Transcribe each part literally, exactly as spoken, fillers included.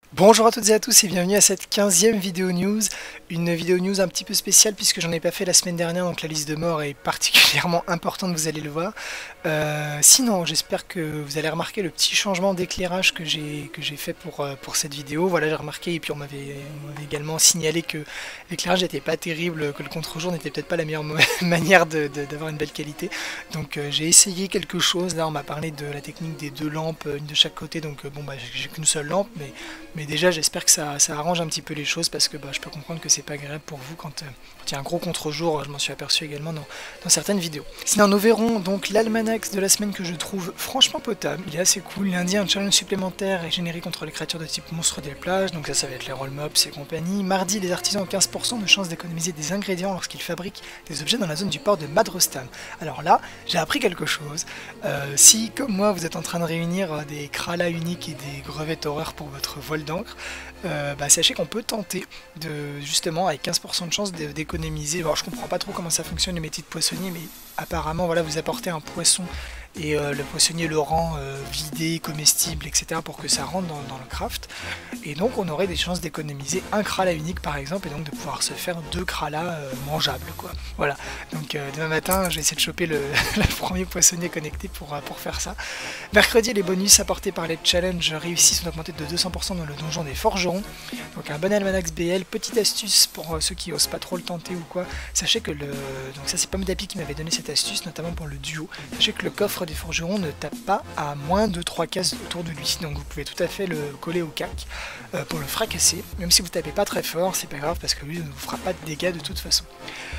Bonjour à toutes et à tous et bienvenue à cette quinzième vidéo news, une vidéo news un petit peu spéciale puisque j'en ai pas fait la semaine dernière, donc la liste de morts est particulièrement importante, vous allez le voir. Euh, sinon, j'espère que vous allez remarquer le petit changement d'éclairage que j'ai que j'ai fait pour, euh, pour cette vidéo. Voilà, j'ai remarqué et puis on m'avait on m'avait également signalé que l'éclairage n'était pas terrible, que le contre-jour n'était peut-être pas la meilleure manière de- de- d'avoir une belle qualité. Donc euh, j'ai essayé quelque chose, là on m'a parlé de la technique des deux lampes, une de chaque côté, donc euh, bon bah j'ai j'ai qu'une seule lampe, mais mais déjà, j'espère que ça, ça arrange un petit peu les choses parce que bah, je peux comprendre que c'est pas agréable pour vous quand, euh, quand il y a un gros contre-jour. Je m'en suis aperçu également dans, dans certaines vidéos. Sinon, nous verrons donc l'almanach de la semaine que je trouve franchement potable. Il est assez cool. Lundi, un challenge supplémentaire est généré contre les créatures de type monstre des plages. Donc ça, ça va être les roll mobs et compagnie. Mardi, les artisans ont quinze pour cent de chance d'économiser des ingrédients lorsqu'ils fabriquent des objets dans la zone du port de Madrostam. Alors là, j'ai appris quelque chose. Euh, si, comme moi, vous êtes en train de réunir euh, des kralas uniques et des grevettes horreurs pour votre vol d'encre, euh, bah, sachez qu'on peut tenter de justement avec quinze pour cent de chance d'économiser. Alors je comprends pas trop comment ça fonctionne le métier de poissonnier, mais apparemment voilà, vous apportez un poisson et euh, le poissonnier le rend euh, vidé, comestible, et cetera pour que ça rentre dans, dans le craft. Et donc on aurait des chances d'économiser un krala unique par exemple, et donc de pouvoir se faire deux kralas euh, mangeables quoi. Voilà. Donc euh, demain matin, je vais essayer de choper le, le premier poissonnier connecté pour, euh, pour faire ça. Mercredi, les bonus apportés par les challenges réussis sont augmentés de deux cents pour cent dans le donjon des forgerons. Donc un bon almanach B L. Petite astuce pour euh, ceux qui osent pas trop le tenter ou quoi. Sachez que le... Donc ça c'est Pomdapi qui m'avait donné cette astuce, notamment pour le duo. Sachez que le coffre des forgerons ne tape pas à moins de trois cases autour de lui. Donc vous pouvez tout à fait le coller au cac euh, pour le fracasser. Même si vous tapez pas très fort, c'est pas grave parce que lui ne vous fera pas de dégâts de toute façon.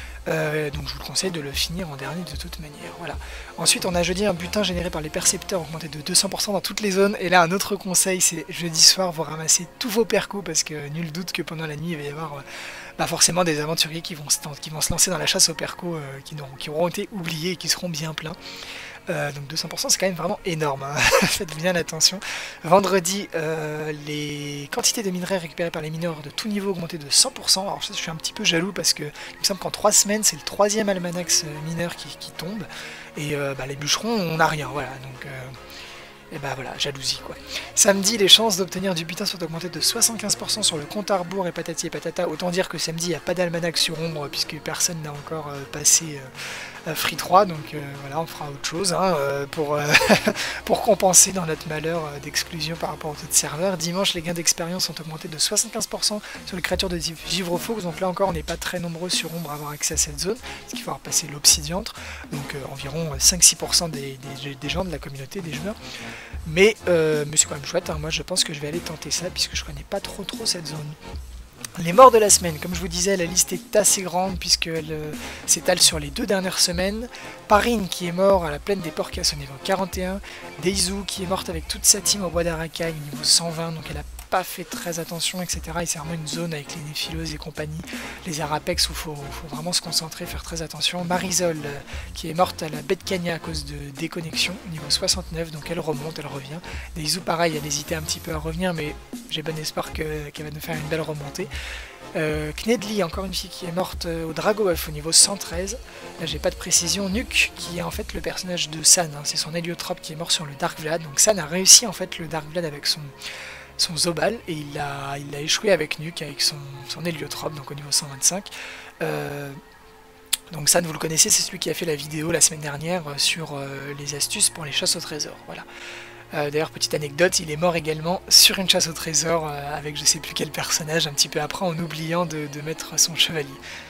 Euh, donc je vous le conseille de le finir en dernier de toute manière. Voilà. Ensuite on a jeudi un butin généré par les percepteurs augmenté de deux cents pour cent dans toutes les zones. Et là un autre conseil, c'est jeudi soir vous ramassez tous vos percos parce que nul doute que pendant la nuit il va y avoir euh, bah forcément des aventuriers qui vont, se, qui vont se lancer dans la chasse aux percos euh, qui, qui auront été oubliés et qui seront bien pleins. Euh, donc deux cents pour cent c'est quand même vraiment énorme, hein. Faites bien attention. Vendredi, euh, les quantités de minerais récupérés par les mineurs de tout niveau augmentées de cent pour cent. Alors je suis un petit peu jaloux parce que il me semble qu'en trois semaines c'est le troisième almanach mineur qui, qui tombe. Et euh, bah, les bûcherons on n'a rien, voilà. Donc euh, et bah voilà, jalousie quoi. Samedi, les chances d'obtenir du butin sont augmentées de soixante-quinze pour cent sur le compte à rebours et patati et patata. Autant dire que samedi, il n'y a pas d'almanach sur ombre puisque personne n'a encore euh, passé euh, Free trois. Donc euh, voilà, on fera autre chose hein, euh, pour, euh, pour compenser dans notre malheur euh, d'exclusion par rapport aux autres serveurs. Dimanche, les gains d'expérience sont augmentés de soixante-quinze pour cent sur les créatures de Givre-Faux. Donc là encore, on n'est pas très nombreux sur ombre à avoir accès à cette zone, parce qu'il faut avoir passé l'obsidiantre. Donc euh, environ cinq-six pour cent des, des, des gens de la communauté, des joueurs. Mais, euh, mais c'est quand même chouette, hein. Moi je pense que je vais aller tenter ça puisque je connais pas trop trop cette zone. Les morts de la semaine, comme je vous disais, la liste est assez grande puisqu'elle euh, s'étale sur les deux dernières semaines. Parine qui est mort à la plaine des Porcas au niveau quarante et un. Deizu qui est morte avec toute sa team au bois d'Arakai au niveau cent vingt, donc elle a pas fait très attention, et cetera. Et c'est vraiment une zone avec les néphileuses et compagnie, les arapex où il faut, faut vraiment se concentrer, faire très attention. Marisol euh, qui est morte à la baie de Cagna à cause de déconnexion, niveau soixante-neuf, donc elle remonte, elle revient. Deizu pareil, elle hésitait un petit peu à revenir, mais j'ai bon espoir qu'elle qu va nous faire une belle remontée. Euh, Knedli, encore une fille qui est morte euh, au Dragoef au niveau cent treize. Là j'ai pas de précision. Nuke qui est en fait le personnage de San, hein, c'est son héliotrope qui est mort sur le Dark Vlad. Donc San a réussi en fait le Dark Vlad avec son, son Zobal et il a, il a échoué avec Nuke avec son, son héliotrope, donc au niveau cent vingt-cinq. Euh, donc San vous le connaissez, c'est celui qui a fait la vidéo la semaine dernière euh, sur euh, les astuces pour les chasses au trésor. Voilà. Euh, D'ailleurs, petite anecdote, il est mort également sur une chasse au trésor euh, avec je sais plus quel personnage, un petit peu après, en oubliant de, de mettre son chevalier.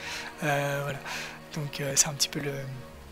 Euh, voilà. Donc euh, c'est un petit peu le,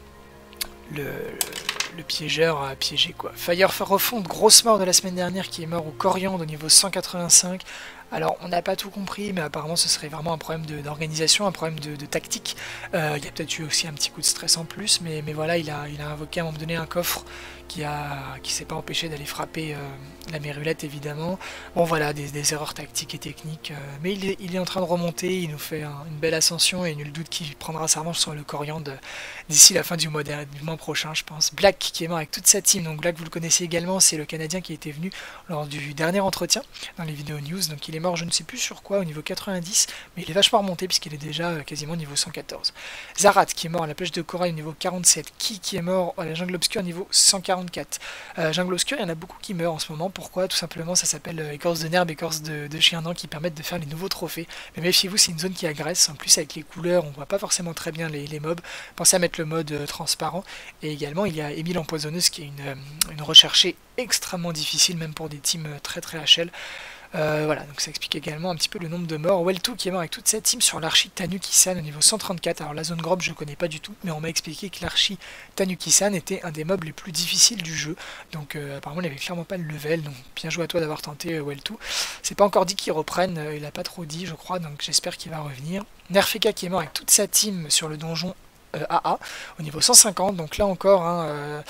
le, le piégeur à piéger quoi. Fire Refonte, grosse mort de la semaine dernière qui est mort au Coriandre au niveau cent quatre-vingt-cinq. Alors on n'a pas tout compris, mais apparemment ce serait vraiment un problème d'organisation, un problème de, de tactique. Euh, il y a peut-être eu aussi un petit coup de stress en plus, mais, mais voilà, il a, il a invoqué à un moment donné un coffre qui a qui s'est pas empêché d'aller frapper euh, la mérulette évidemment. Bon voilà, des, des erreurs tactiques et techniques, euh, mais il est, il est en train de remonter, il nous fait un, une belle ascension et nul doute qu'il prendra sa revanche sur le Coriandre d'ici la fin du mois, du mois prochain je pense. Black qui est mort avec toute sa team, donc Black vous le connaissez également, c'est le Canadien qui était venu lors du dernier entretien dans les vidéos news, donc il est est mort je ne sais plus sur quoi, au niveau quatre-vingt-dix, mais il est vachement remonté puisqu'il est déjà euh, quasiment niveau cent quatorze. Zarat qui est mort à la plage de corail au niveau quarante-sept, Ki qui est mort à la jungle obscure niveau cent quarante-quatre. Euh, jungle obscure, il y en a beaucoup qui meurent en ce moment, pourquoi? Tout simplement ça s'appelle euh, écorce de nerfs, écorce de, de chien dent qui permettent de faire les nouveaux trophées. Mais méfiez-vous, c'est une zone qui agresse, en plus avec les couleurs on voit pas forcément très bien les, les mobs, pensez à mettre le mode euh, transparent. Et également il y a Émile Empoisonneuse qui est une, euh, une recherchée extrêmement difficile même pour des teams très très H L. Euh, voilà, donc ça explique également un petit peu le nombre de morts. Weltu qui est mort avec toute sa team sur l'archi Tanuki-san au niveau cent trente-quatre. Alors la zone Grob je connais pas du tout, mais on m'a expliqué que l'archi Tanuki-san était un des mobs les plus difficiles du jeu. Donc euh, apparemment il avait clairement pas le level, donc bien joué à toi d'avoir tenté euh, Weltu. C'est pas encore dit qu'il reprenne, euh, il a pas trop dit je crois, donc j'espère qu'il va revenir. Nerfeka qui est mort avec toute sa team sur le donjon euh, A A au niveau cent cinquante, donc là encore hein, euh,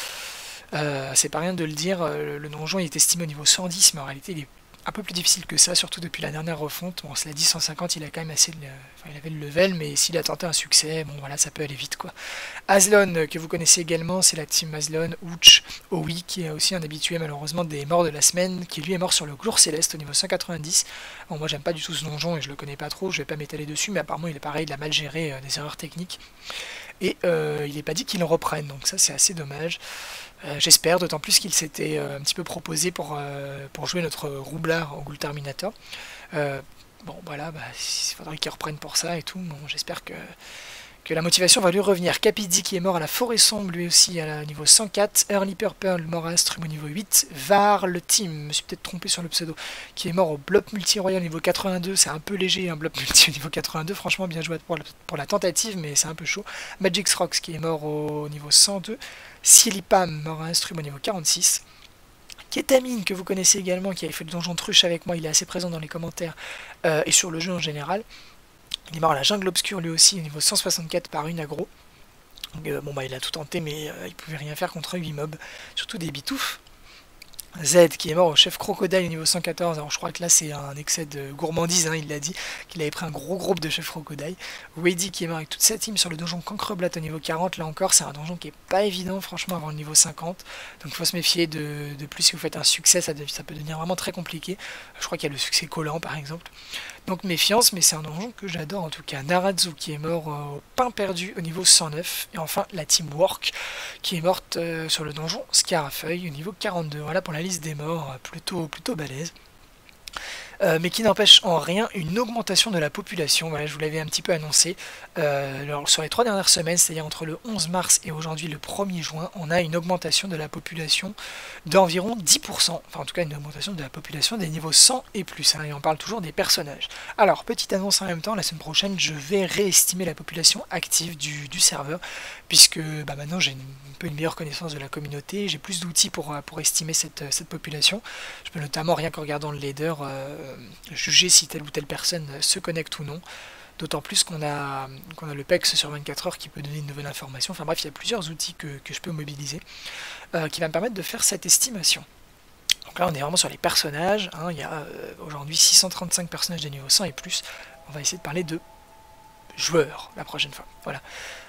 euh, c'est pas rien de le dire, euh, le donjon il est estimé au niveau cent dix, mais en réalité il est un peu plus difficile que ça, surtout depuis la dernière refonte. Bon, cela dit, cent cinquante, il a quand même assez, le, enfin, il avait le level, mais s'il a tenté un succès, bon voilà, ça peut aller vite quoi. Azlon, que vous connaissez également, c'est la team Azlon, Ouch, Owi, qui est aussi un habitué malheureusement des morts de la semaine, qui lui est mort sur le Glour Céleste au niveau cent quatre-vingt-dix. Bon, moi j'aime pas du tout ce donjon et je le connais pas trop, je vais pas m'étaler dessus, mais apparemment il est pareil, il a mal géré euh, des erreurs techniques. Et euh, il n'est pas dit qu'il en reprenne, donc ça c'est assez dommage. Euh, J'espère, d'autant plus qu'il s'était euh, un petit peu proposé pour, euh, pour jouer notre roublard au Ghoul Terminator. Euh, bon voilà, bah, il faudrait qu'il reprenne pour ça et tout, bon j'espère que, que la motivation va lui revenir. Capidi qui est mort à la Forêt Sombre, lui aussi à la niveau cent quatre. Early Purple, mort à Astrum au niveau huit. Var, le team, je me suis peut-être trompé sur le pseudo, qui est mort au Blob Multi-Royal au niveau quatre-vingt-deux. C'est un peu léger un Blob Multi au niveau quatre-vingt-deux. Franchement, bien joué pour la, pour la tentative, mais c'est un peu chaud. Magix Rocks qui est mort au niveau cent deux. Silipam, mort à Astrum au niveau quarante-six. Ketamine, que vous connaissez également, qui avait fait le donjon de Truche avec moi, il est assez présent dans les commentaires euh, et sur le jeu en général. Il est mort à la jungle obscure lui aussi au niveau cent soixante-quatre par une aggro. Euh, bon bah il a tout tenté mais euh, il pouvait rien faire contre huit mobs, surtout des bitoufs. Z qui est mort au chef crocodile au niveau cent quatorze, alors je crois que là c'est un excès de gourmandise, hein, il l'a dit, qu'il avait pris un gros groupe de chef crocodile. Weddy qui est mort avec toute sa team sur le donjon Cancreblat au niveau quarante, là encore c'est un donjon qui est pas évident franchement avant le niveau cinquante, donc il faut se méfier de, de plus si vous faites un succès, ça, ça peut devenir vraiment très compliqué. Je crois qu'il y a le succès collant par exemple. Donc méfiance, mais c'est un donjon que j'adore en tout cas. Narazu qui est mort au pain perdu au niveau cent neuf. Et enfin la team Work qui est morte euh, sur le donjon Scarafeuille au niveau quarante-deux. Voilà pour la liste des morts, plutôt, plutôt balèze. Euh, mais qui n'empêche en rien une augmentation de la population. Voilà, je vous l'avais un petit peu annoncé. Euh, alors, sur les trois dernières semaines, c'est-à-dire entre le onze mars et aujourd'hui le premier juin, on a une augmentation de la population d'environ dix pour cent. Enfin, en tout cas, une augmentation de la population des niveaux cent et plus. Hein, et on parle toujours des personnages. Alors, petite annonce en même temps, la semaine prochaine, je vais réestimer la population active du, du serveur, puisque bah, maintenant j'ai une, un peu une meilleure connaissance de la communauté, j'ai plus d'outils pour, pour estimer cette, cette population. Je peux notamment, rien qu'en regardant le leader, euh, juger si telle ou telle personne se connecte ou non, d'autant plus qu'on a, qu'on a le P E X sur vingt-quatre heures qui peut donner une nouvelle information. Enfin bref, il y a plusieurs outils que, que je peux mobiliser euh, qui va me permettre de faire cette estimation. Donc là on est vraiment sur les personnages, hein. Il y a euh, aujourd'hui six cent trente-cinq personnages de niveau cent et plus. On va essayer de parler de joueurs la prochaine fois. Voilà.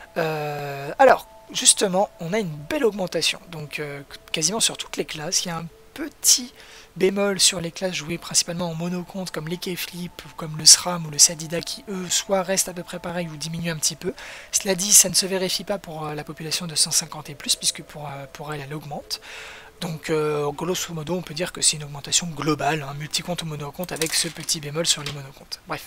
Euh, alors justement on a une belle augmentation, donc euh, quasiment sur toutes les classes. Il y a un petit bémol sur les classes jouées principalement en monocompte comme les Keflip, comme le SRAM ou le Sadida qui eux soit restent à peu près pareil ou diminuent un petit peu. Cela dit, ça ne se vérifie pas pour euh, la population de cent cinquante et plus, puisque pour, euh, pour elle elle augmente. Donc euh, grosso modo on peut dire que c'est une augmentation globale, hein, multicompte ou monocompte avec ce petit bémol sur les monocomptes. Bref.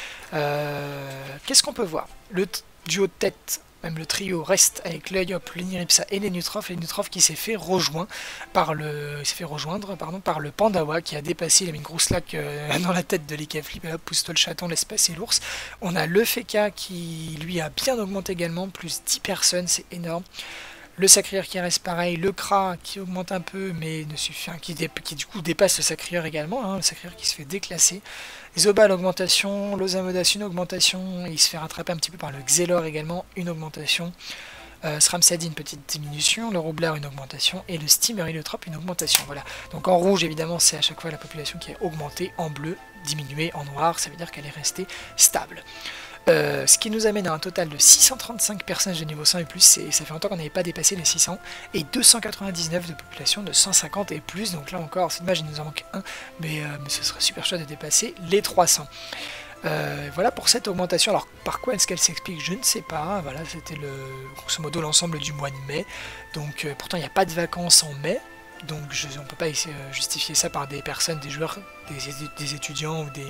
Euh, Qu'est-ce qu'on peut voir? Le duo de tête, même le trio, reste avec l'œil hop, l'Iniripsa et les Nutrof, les Nutrof qui s'est fait rejoindre par le s'est fait rejoindre pardon, par le Pandawa qui a dépassé, il a mis une grosse laque euh, dans la tête de l'Ekaflip, et hop, pousse-toi le chaton, laisse passer l'ours. On a le Feka qui lui a bien augmenté également, plus dix personnes, c'est énorme. Le Sacrieur qui reste pareil, le Kra qui augmente un peu, mais ne suffit, hein, qui, qui du coup dépasse le Sacrieur également, hein, le Sacrieur qui se fait déclasser. Zoba l'augmentation, l'Ozamodas une augmentation, il se fait rattraper un petit peu par le Xelor également, une augmentation. Euh, Sramsadi une petite diminution, le Roublard une augmentation, et le Steamer et le Trop une augmentation. Voilà. Donc en rouge évidemment c'est à chaque fois la population qui est augmentée, en bleu diminuée, en noir ça veut dire qu'elle est restée stable. Euh, ce qui nous amène à un total de six cent trente-cinq personnages de niveau cent et plus, et ça fait longtemps qu'on n'avait pas dépassé les six cents, et deux cent quatre-vingt-dix-neuf de population de cent cinquante et plus, donc là encore, c'est dommage, il nous en manque un, mais, euh, mais ce serait super chouette de dépasser les trois cents. Euh, voilà pour cette augmentation. Alors par quoi est-ce qu'elle s'explique, je ne sais pas. Voilà, c'était le grosso modo l'ensemble du mois de mai, donc euh, pourtant il n'y a pas de vacances en mai, donc je, on ne peut pas euh, justifier ça par des personnes, des joueurs, des, des étudiants ou des...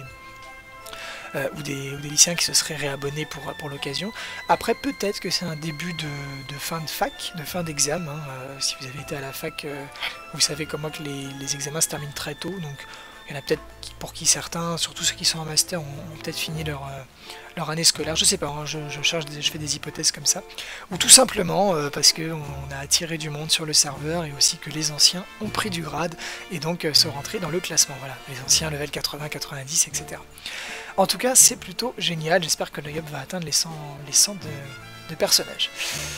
Euh, ou, des, ou des lycéens qui se seraient réabonnés pour, pour l'occasion. Après, peut-être que c'est un début de, de fin de fac, de fin d'examen. Hein. Euh, si vous avez été à la fac, euh, vous savez comment que les, les examens se terminent très tôt. Donc, il y en a peut-être pour qui certains, surtout ceux qui sont en master, ont, ont peut-être fini leur, euh, leur année scolaire. Je sais pas, hein, je, je, charge des, je fais des hypothèses comme ça. Ou tout simplement euh, parce qu'on a attiré du monde sur le serveur et aussi que les anciens ont pris du grade et donc euh, sont rentrés dans le classement. Voilà, les anciens level quatre-vingts, quatre-vingt-dix, et cetera. En tout cas, c'est plutôt génial. J'espère que le Yop va atteindre les cent, les cent de, de personnages.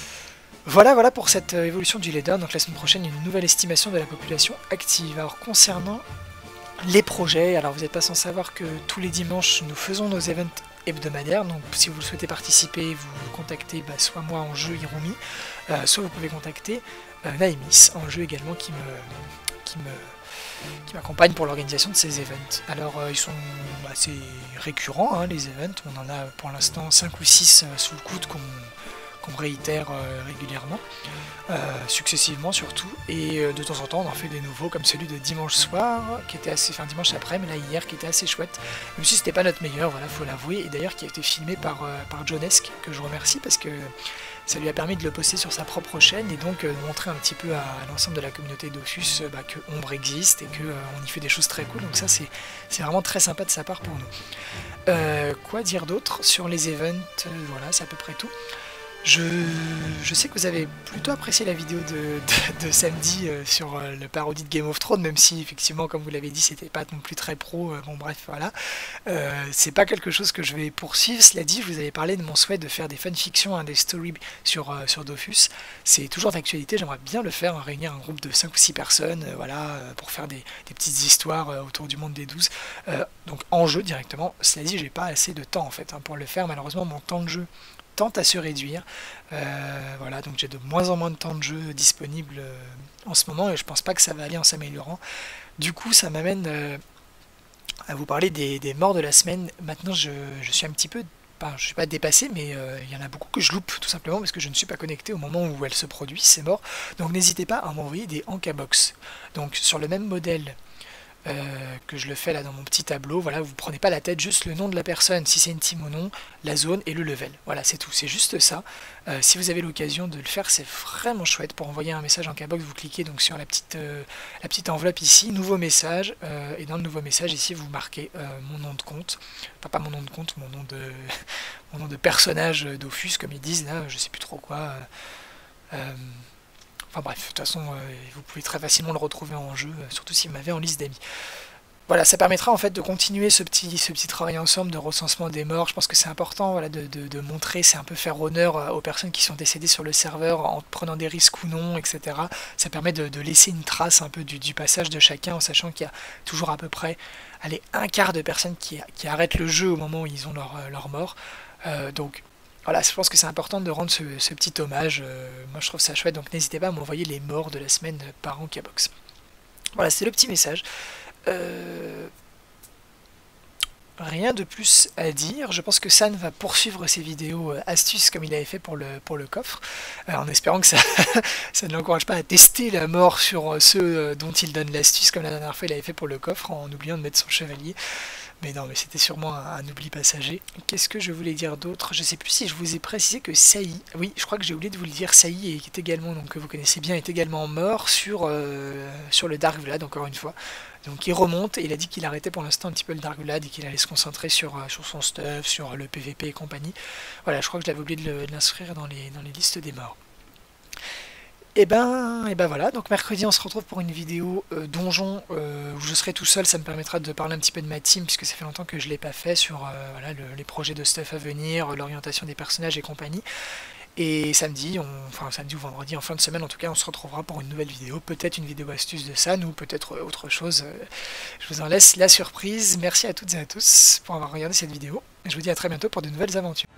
Voilà, voilà pour cette euh, évolution du leader. Donc la semaine prochaine, une nouvelle estimation de la population active. Alors concernant les projets, alors vous n'êtes pas sans savoir que tous les dimanches, nous faisons nos events hebdomadaires. Donc si vous souhaitez participer, vous contactez bah, soit moi en jeu Hirumi, euh, soit vous pouvez contacter euh, Naemis en jeu également qui me... Qui me qui m'accompagnent pour l'organisation de ces events. Alors euh, ils sont assez récurrents, hein, les events, on en a pour l'instant cinq ou six euh, sous le coude qu'on qu'on réitère euh, régulièrement, euh, successivement surtout, et euh, de temps en temps on en fait des nouveaux comme celui de dimanche soir, qui était assez, enfin dimanche après, mais là hier, qui était assez chouette, même si c'était pas notre meilleur, voilà, faut l'avouer, et d'ailleurs qui a été filmé par, euh, par Jonesque, que je remercie parce que ça lui a permis de le poster sur sa propre chaîne et donc euh, de montrer un petit peu à, à l'ensemble de la communauté Dofus euh, bah, que Ombre existe et qu'on euh, y fait des choses très cool, donc ça c'est vraiment très sympa de sa part pour nous. Euh, quoi dire d'autre sur les events? euh, Voilà, c'est à peu près tout. Je, je sais que vous avez plutôt apprécié la vidéo de, de, de samedi euh, sur euh, le parodie de Game of Thrones, même si effectivement, comme vous l'avez dit, c'était pas non plus très pro. Euh, bon bref, voilà. Euh, c'est pas quelque chose que je vais poursuivre. Cela dit, je vous avais parlé de mon souhait de faire des fanfictions, hein, des stories sur, euh, sur Dofus. C'est toujours d'actualité. J'aimerais bien le faire, hein, réunir un groupe de cinq ou six personnes, euh, voilà, euh, pour faire des, des petites histoires euh, autour du monde des douze. Euh, donc en jeu directement. Cela dit, j'ai pas assez de temps en fait hein, pour le faire. Malheureusement, mon temps de jeu tente à se réduire, euh, voilà, donc j'ai de moins en moins de temps de jeu disponible euh, en ce moment et je pense pas que ça va aller en s'améliorant. Du coup ça m'amène euh, à vous parler des, des morts de la semaine. Maintenant je, je suis un petit peu, enfin, je suis pas dépassé, mais euh, il y en a beaucoup que je loupe tout simplement parce que je ne suis pas connecté au moment où elle se produit, ces morts, donc n'hésitez pas à m'envoyer des Ankabox. Donc sur le même modèle Euh, que je le fais là dans mon petit tableau, voilà, vous prenez pas la tête, juste le nom de la personne, si c'est une team ou non, la zone et le level, voilà, c'est tout, c'est juste ça. Euh, si vous avez l'occasion de le faire, c'est vraiment chouette. Pour envoyer un message en K-Box, vous cliquez donc sur la petite, euh, la petite enveloppe ici, nouveau message, euh, et dans le nouveau message ici vous marquez euh, mon nom de compte, enfin pas mon nom de compte, mon nom de, mon nom de personnage Dofus comme ils disent là, je sais plus trop quoi. Euh, euh, Enfin bref, de toute façon, euh, vous pouvez très facilement le retrouver en jeu, euh, surtout si vous m'avez en liste d'amis. Voilà, ça permettra en fait de continuer ce petit, ce petit travail ensemble de recensement des morts. Je pense que c'est important, voilà, de, de, de montrer, c'est un peu faire honneur euh, aux personnes qui sont décédées sur le serveur en prenant des risques ou non, et cetera. Ça permet de, de laisser une trace un peu du, du passage de chacun, en sachant qu'il y a toujours à peu près allez, un quart de personnes qui, qui arrêtent le jeu au moment où ils ont leur, leur mort. Euh, donc voilà, je pense que c'est important de rendre ce, ce petit hommage. Euh, moi je trouve ça chouette, donc n'hésitez pas à m'envoyer les morts de la semaine par Ankabox. Voilà, c'est le petit message. Euh... Rien de plus à dire. Je pense que San va poursuivre ses vidéos euh, astuces comme il avait fait pour le, pour le coffre, euh, en espérant que ça, ça ne l'encourage pas à tester la mort sur euh, ceux euh, dont il donne l'astuce, comme la dernière fois il avait fait pour le coffre, en oubliant de mettre son chevalier. Mais non, mais c'était sûrement un, un oubli passager. Qu'est-ce que je voulais dire d'autre? Je sais plus si je vous ai précisé que Saï, oui, je crois que j'ai oublié de vous le dire, Saï est également, donc que vous connaissez bien, est également mort sur, euh, sur le Dark Vlad, encore une fois. Donc il remonte et il a dit qu'il arrêtait pour l'instant un petit peu le Dark Vlad et qu'il allait se concentrer sur, euh, sur son stuff, sur le P V P et compagnie. Voilà, je crois que je l'avais oublié de l'inscrire dans les, dans les listes des morts. Et ben, et ben voilà, donc mercredi on se retrouve pour une vidéo euh, donjon euh, où je serai tout seul, ça me permettra de parler un petit peu de ma team puisque ça fait longtemps que je ne l'ai pas fait sur euh, voilà, le, les projets de stuff à venir, l'orientation des personnages et compagnie. Et samedi, on, enfin samedi ou vendredi, en fin de semaine en tout cas, on se retrouvera pour une nouvelle vidéo, peut-être une vidéo astuce de San ou peut-être autre chose. Je vous en laisse la surprise. Merci à toutes et à tous pour avoir regardé cette vidéo. Je vous dis à très bientôt pour de nouvelles aventures.